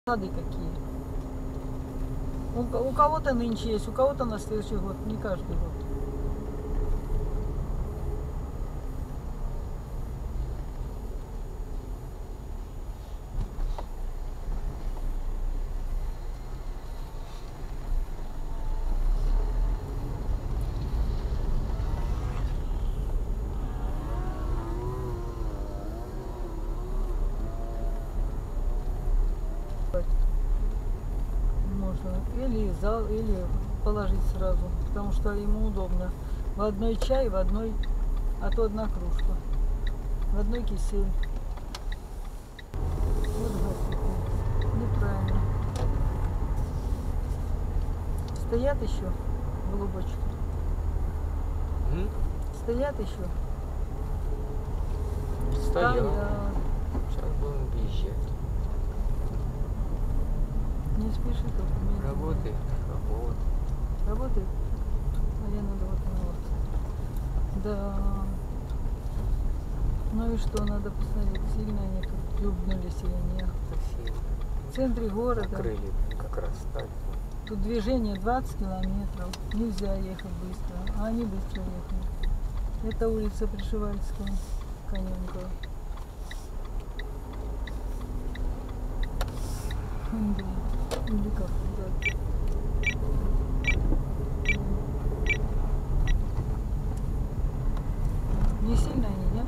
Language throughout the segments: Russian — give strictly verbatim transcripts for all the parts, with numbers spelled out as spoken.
Сады какие. У, у кого-то нынче есть, у кого-то на следующий год, не каждый год. Можно или зал, или положить сразу, потому что ему удобно. В одной чай, в одной, а то одна кружка, в одной кисель. Вот графики. Неправильно. Стоят еще голубочки? М? Стоят еще? Стоят. Стоят. Сейчас будем въезжать. Не спеши только. медленно. Работает, работает. Работает? А я надо вот вот. Да. Ну и что, надо посмотреть, сильно они тут клюбнулись или нет. Совсем. В центре города. Открыли как раз так. Тут движение двадцать километров. Нельзя ехать быстро. А они быстро ехали. Это улица Пришивальская, Коненкова. Да. Или как туда. Не сильно они, нет?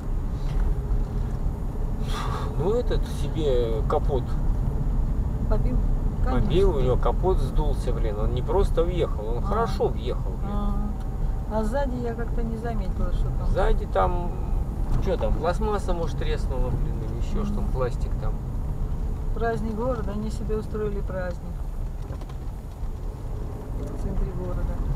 Ну этот себе капот Побил? Конечно. побил, у него капот сдулся, блин. Он не просто въехал, он А. хорошо въехал, блин. А, а сзади я как-то не заметила, что там. Сзади там, что там, пластмасса, может, треснула, блин, или еще Мгм. что там, пластик там. Праздник города, они себе устроили праздник в центре города.